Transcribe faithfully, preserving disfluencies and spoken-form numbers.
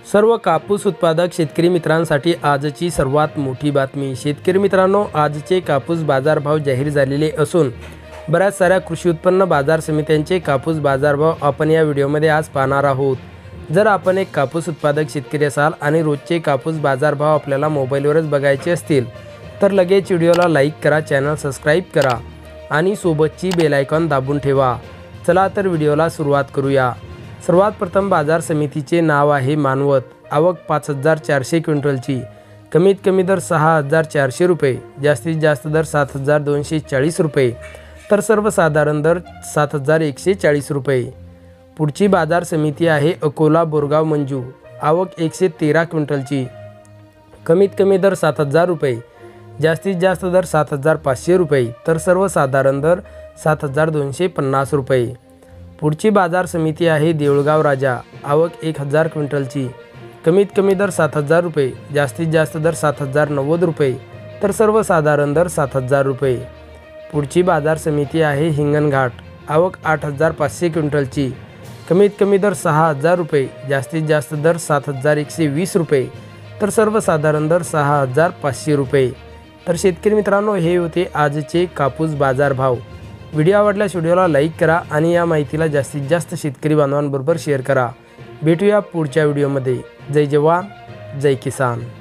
सर्व कापूस उत्पादक शेतकरी मित्रांसाठी आजची सर्वात मोठी बातमी। शेतकरी मित्रांनो, आजचे कापूस बाजारभाव जाहीर झालेले असून बऱ्याच साऱ्या कृषी उत्पन्न बाजार समित्यांचे कापूस बाजारभाव आपण या व्हिडिओमध्ये आज पाहणार आहोत। जर आपण एक कापूस उत्पादक शेतकरी असाल आणि रोजचे कापूस बाजारभाव आपल्याला मोबाईलवरच बघायचे असतील तर लगेच व्हिडिओला लाईक करा, चॅनल सबस्क्राईब करा आणि सोबतची बेल आयकॉन दाबून ठेवा। चला तर व्हिडिओला सुरुवात करूया। सर्वात प्रथम बाजार समितीचे नाव आहे मानवत। आवक पाच हजार चारशे क्विंटलची, कमीत कमी दर सहा हजार चारशे रुपये, जास्तीत जास्त दर सात हजार दोनशे चाळीस रुपये, तर सर्वसाधारण दर सात हजार एकशे चाळीस रुपये। पुढची बाजार समिती आहे अकोला बोरगाव मंजू। आवक एकशे तेरा क्विंटलची, कमीत कमी दर सात हजार रुपये, जास्तीत जास्त दर सात हजार पाचशे रुपये, तर सर्वसाधारण दर सात हजार दोनशे पन्नास रुपये। पुढची बाजार समिती आहे देऊळगाव राजा। आवक एक हजार क्विंटलची, कमीत कमी दर सात हजार रुपये, जास्तीत जास्त दर सात हजार नव्वद रुपये, तर सर्वसाधारण दर सात हजार रुपये। पुढची बाजार समिती आहे हिंगणघाट। आवक आठ हजार पाचशे क्विंटलची, कमीत कमी दर सहा हजार रुपये, जास्तीत जास्त दर सात हजार एकशे वीस रुपये, तर सर्वसाधारण दर सहा हजार पाचशे रुपये। तर शेतकरी मित्रांनो, हे होते आजचे कापूस बाजारभाव। व्हिडिओ आवडल्यास व्हिडिओला लाईक करा आणि या माहितीला जास्तीत जास्त शेतकरी बांधवांबरोबर शेअर करा। भेटूया पुढच्या व्हिडिओमध्ये। जय जवान, जय किसान।